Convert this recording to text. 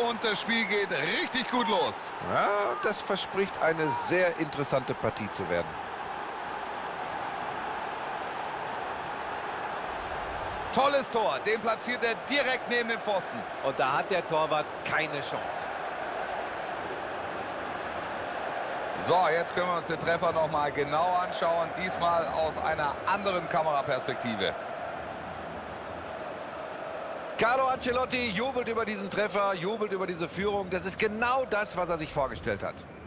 und das Spiel geht richtig gut los. Ja, das verspricht eine sehr interessante Partie zu werden. Tolles Tor, den platziert er direkt neben dem Pfosten. Und da hat der Torwart keine Chance. So, jetzt können wir uns den Treffer noch mal genau anschauen. Diesmal aus einer anderen Kameraperspektive. Carlo Ancelotti jubelt über diesen Treffer, jubelt über diese Führung. Das ist genau das, was er sich vorgestellt hat.